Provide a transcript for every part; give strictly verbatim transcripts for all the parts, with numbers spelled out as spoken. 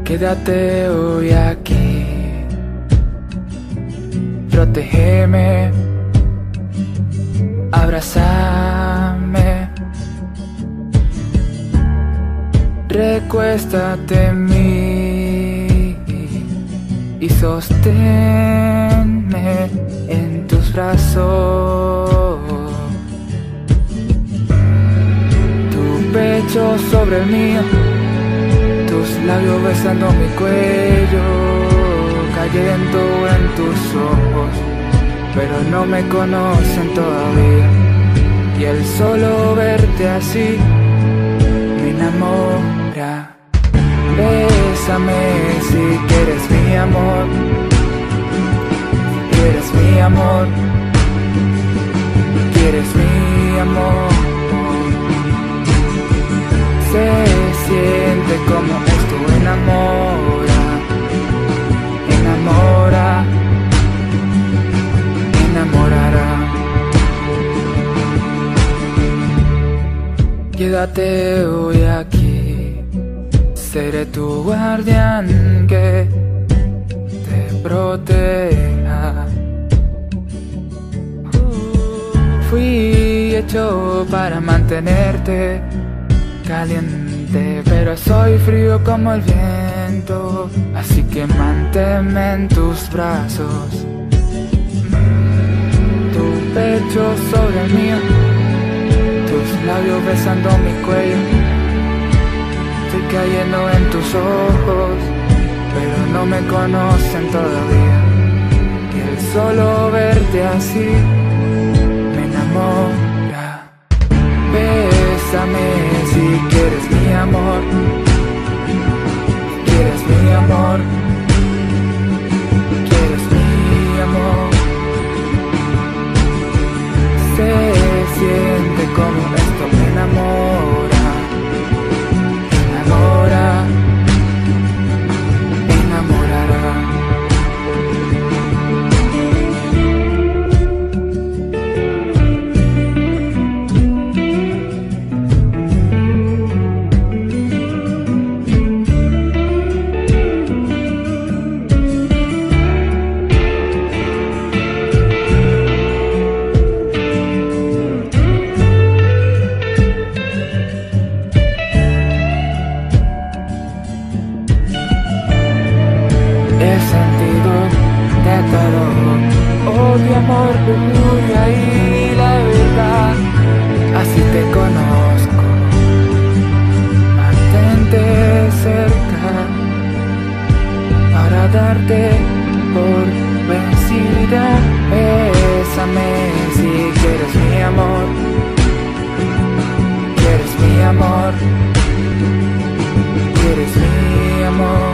Quédate hoy aquí, protégeme, abrázame, recuéstate en mí y sosténme en tus brazos. Tu pecho sobre el mío, tus labios besando mi cuello, cayendo en tus ojos, pero no me conocen todavía. Y el solo verte así me enamora. Bésame si quieres mi amor, quieres mi amor, quieres mi amor. Se siente como esto enamora, enamora, enamorará. Quédate hoy aquí, seré tu guardián que te proteja. Fui hecho para mantenerte caliente, pero soy frío como el viento, así que manténme en tus brazos. Tu pecho sobre el mío, tus labios besando mi cuello. Estoy cayendo en tus ojos, pero no me conocen todavía. Y el solo verte así me enamora. Bésame si quieres mi amor, quieres mi amor, quieres mi amor. Se siente como esto me enamora, enamora, enamorará. Odio, amor, lujuria y la verdad. Así te conozco, mantente cerca para darte por vencida. Bésame si quieres mi amor, quieres mi amor, quieres mi amor.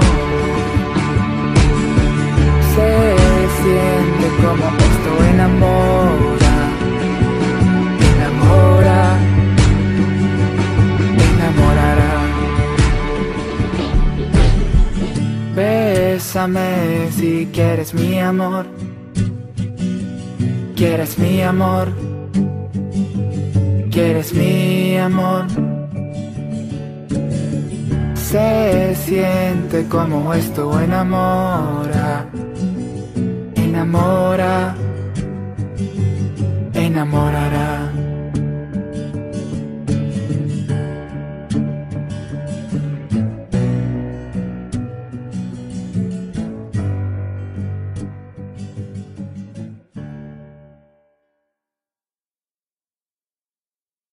Se siente como esto enamora, enamora, enamorará. Bésame si quieres mi amor, quieres mi amor, quieres mi amor. Se siente como esto enamora, enamora,